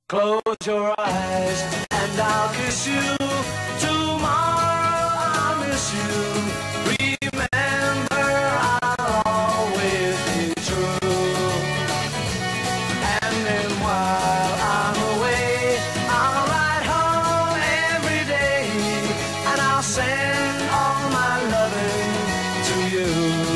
Close your eyes and I'll kiss you. Tomorrow I'll miss you. Remember, I'll always be true. And then while I'm away, I'll ride home every day, and I'll send all my loving to you.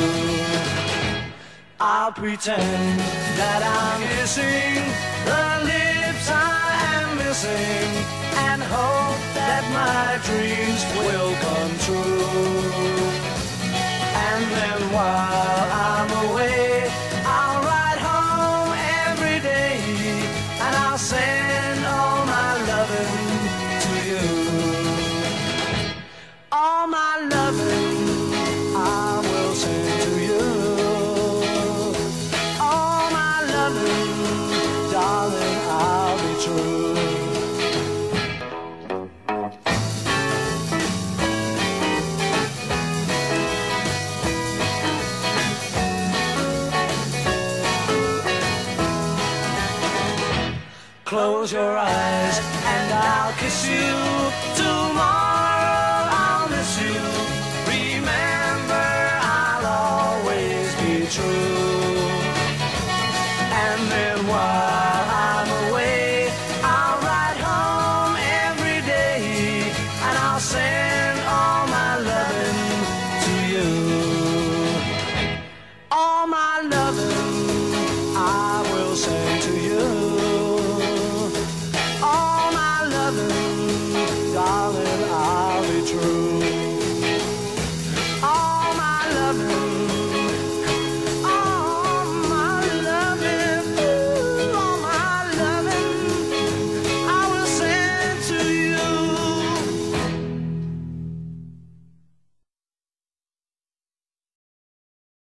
I'll pretend that I'm kissing the lips I am missing, and hope that my dreams will come true. And then while I'm away, I'll ride home every day, and I'll send all my loving to you. All my loving I will send to you. All my loving, darling, I'll be true. Close your eyes and I'll kiss you. Tomorrow I'll miss you. Remember, I'll always be true. And then while I'm away, I'll ride home every day, and I'll send all my loving to you. All my loving I will send to you.